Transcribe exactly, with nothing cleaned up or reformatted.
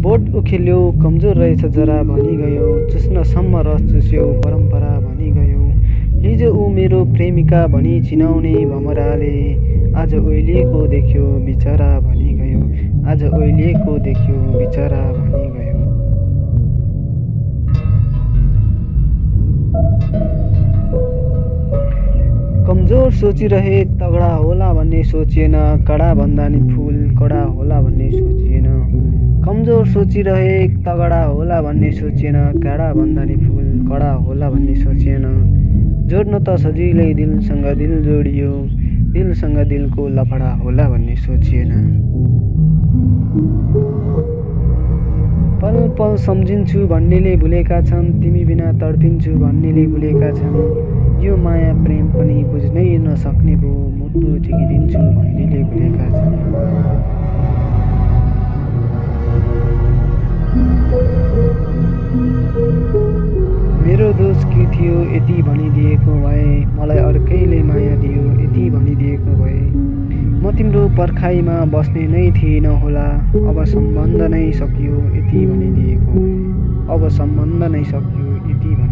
बोट उखेल्यो कमजोर रहेछ जरा भनी गयो, चुस्नसम्म रस चुस्यो परम्परा भनी गयो। हिजो ऊ मेरो प्रेमिका भनी चिनाउने भमराले आज ओइलिएको देख्यो बिचरा भनी गयो, आज ओइलिएको देख्यो बिचरा भनी गयो। कमजोर सोचिरहे तगडा होला भन्ने सोचिएन, कडा भन्दा नि फुल कडा होला भन्ने सोचिएन। कमजोर सोचिरहे तगडा होला भन्ने सोचिएन, काडा भन्दा नि फुल कडा होला भन्ने सोचिएन। जोड्न त सजिलै दिलसँग दिल जोडियो, दिलसँग दिलको लफडा होला भन्ने सोचिएन। पल पल सम्झिन्छु भन्नेले भुलेका छन्, तिमी बिना तडपिन्छु भन्नेले भुलेका छन्। यो माया प्रेम पनि बुझ्नै नसक्ने भो, मुटु झिकिदिन्छु भन्नेले भुलेका छन्। मेरो दोष के थियो यति भनिदिएको भए, मलाई अर्कैले माया दियो यति भनिदिएको भए। म तिम्रो पर्खाइमा बस्ने नै थिइन होला, अब सम्बन्ध नै सकियो यति भनिदिएको भए। अब सम्बन्ध नै सकियो यति भनि